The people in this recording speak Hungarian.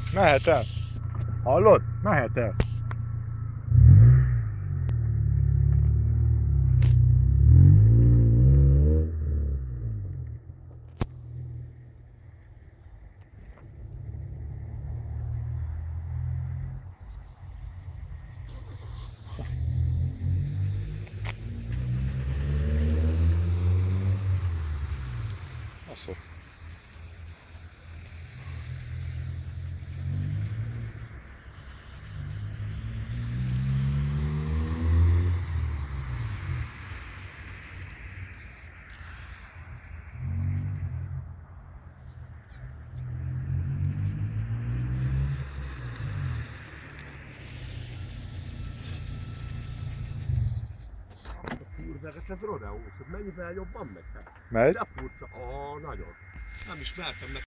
Mehet el. Hallod? Mehet el. Azt Kurveres, ez Rodeó, mennyivel jobban megy? megy? De furcsa, nagyon. Nem ismertem meg.